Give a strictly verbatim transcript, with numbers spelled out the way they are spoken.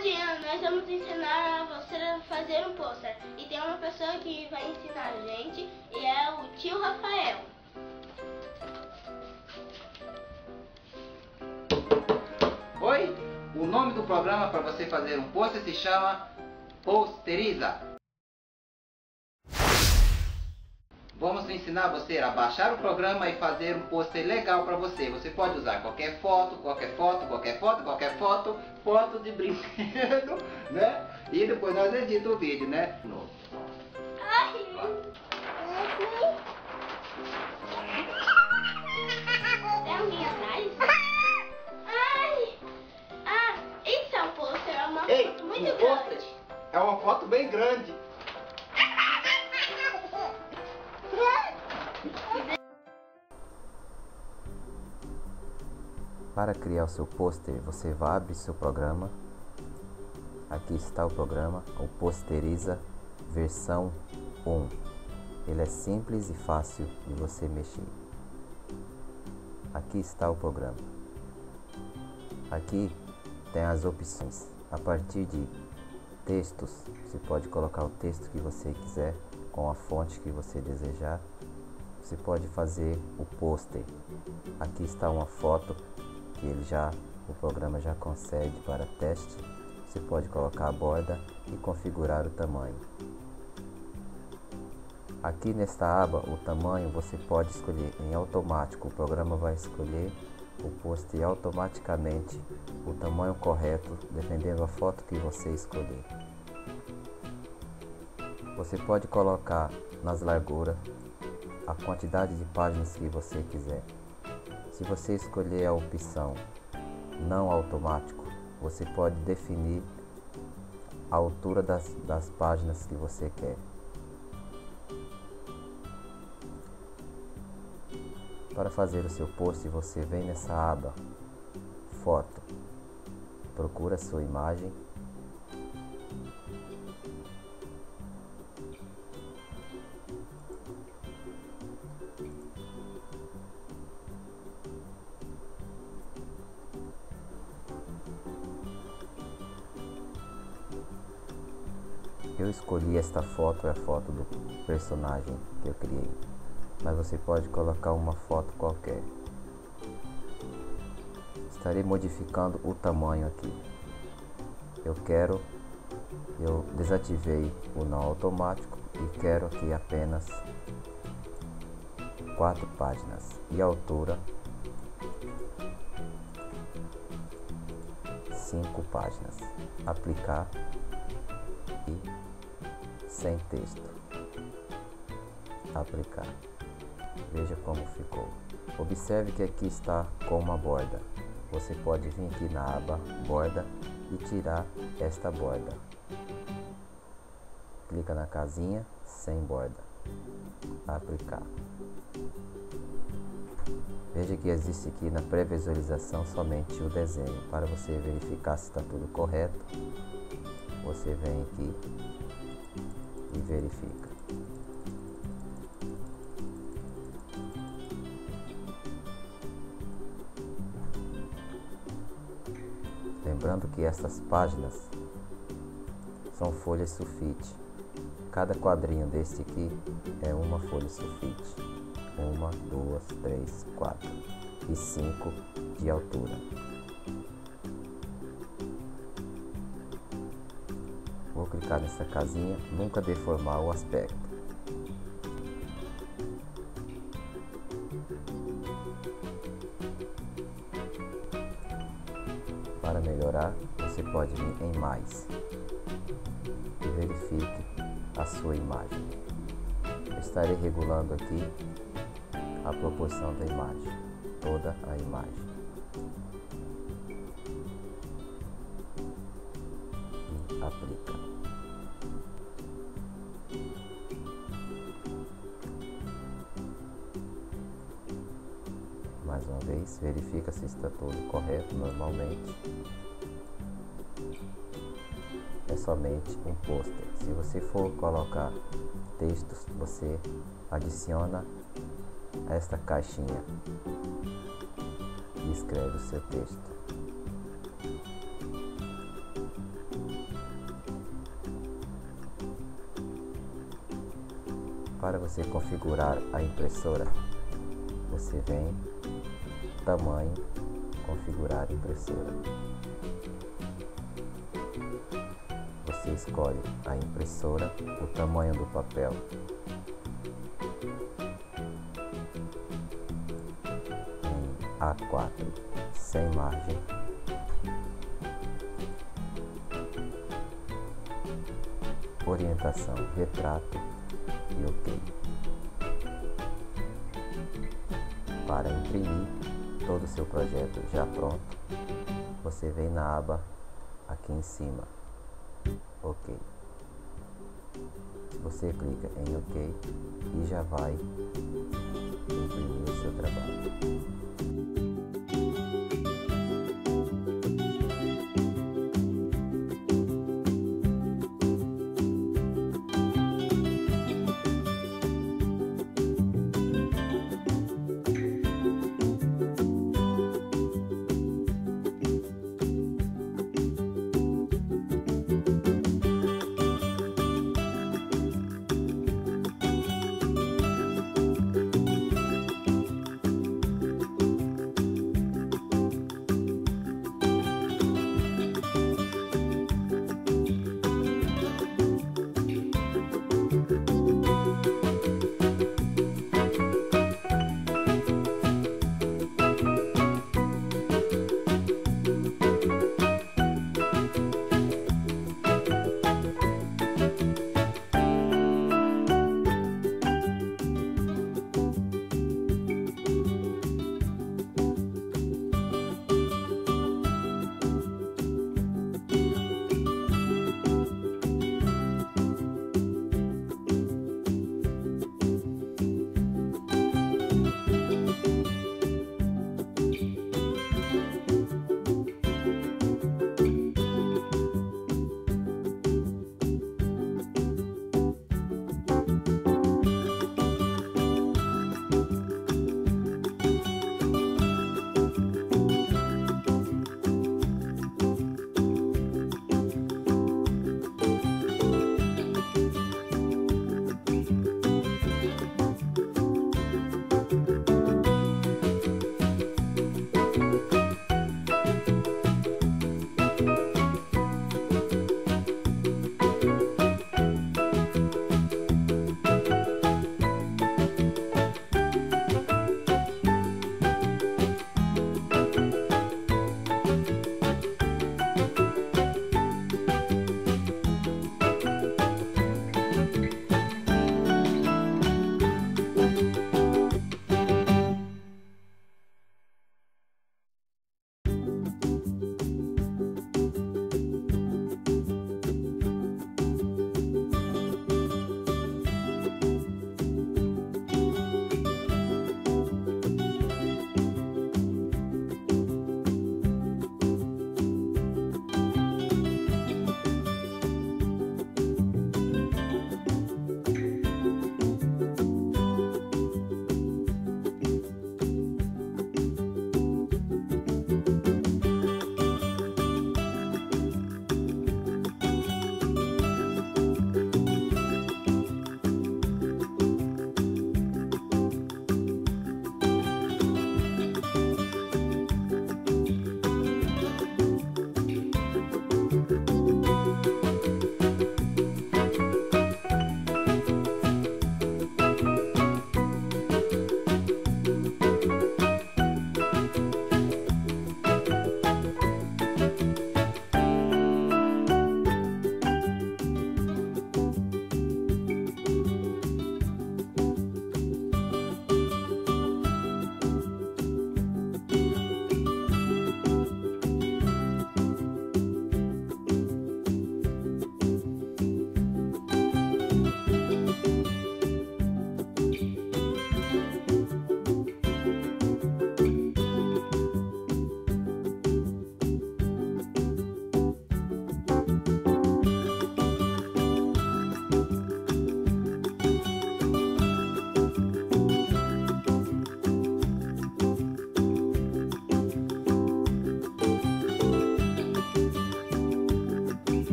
Hoje nós vamos ensinar a você a fazer um pôster. E tem uma pessoa que vai ensinar a gente e é o tio Rafael. Oi, o nome do programa para você fazer um pôster se chama Posteriza. Vamos ensinar você a baixar o programa e fazer um pôster legal para você. Você pode usar qualquer foto, qualquer foto, qualquer foto, qualquer foto, foto de brinquedo, né? E depois nós editamos o vídeo, né? Novo. Ai. Tem alguém atrás? Ai. Ah, isso é um pôster, é uma Ei, foto muito um grande. pôster é uma foto bem grande. Para criar o seu pôster, você vai abrir seu programa. Aqui está o programa, o Posteriza versão um. Ele é simples e fácil de você mexer. Aqui está o programa. Aqui tem as opções. A partir de textos, você pode colocar o texto que você quiser, com a fonte que você desejar. Você pode fazer o pôster. Aqui está uma foto que ele já, o programa já concede para teste. Você pode colocar a borda e configurar o tamanho. Aqui nesta aba, o tamanho você pode escolher em automático. O programa vai escolher o pôster automaticamente o tamanho correto, dependendo da foto que você escolher. Você pode colocar nas larguras a quantidade de páginas que você quiser. Se você escolher a opção não automático, você pode definir a altura das, das páginas que você quer. Para fazer o seu post, você vem nessa aba Foto, procura a sua imagem, eu escolhi esta foto, é a foto do personagem que eu criei, mas você pode colocar uma foto qualquer. Estarei modificando o tamanho aqui. Eu quero, eu desativei o não automático e quero aqui apenas quatro páginas e a altura cinco páginas. Aplicar e sem texto. Aplicar. Veja como ficou. Observe que aqui está com uma borda. Você pode vir aqui na aba borda e tirar esta borda. Clica na casinha sem borda. Aplicar. Veja que existe aqui na pré-visualização somente o desenho. Para você verificar se está tudo correto, você vem aqui e verifica. Lembrando que essas páginas são folhas sulfite. Cada quadrinho deste aqui é uma folha sulfite. Uma, duas, três, quatro e cinco de altura. Vou clicar nessa casinha, nunca deformar o aspecto. Para melhorar, você pode vir em mais e verifique a sua imagem. Eu estarei regulando aqui a proporção da imagem, toda a imagem. E aplica. Mais uma vez, verifica se está tudo correto normalmente. É somente um pôster. Se você for colocar textos, você adiciona esta caixinha e escreve o seu texto. Para você configurar a impressora, você vem tamanho, configurar impressora. Você escolhe a impressora, o tamanho do papel. Em A quatro, sem margem. Orientação, retrato e OK. Para imprimir todo o seu projeto já pronto, você vem na aba aqui em cima, OK. Você clica em OK e já vai imprimir o seu trabalho.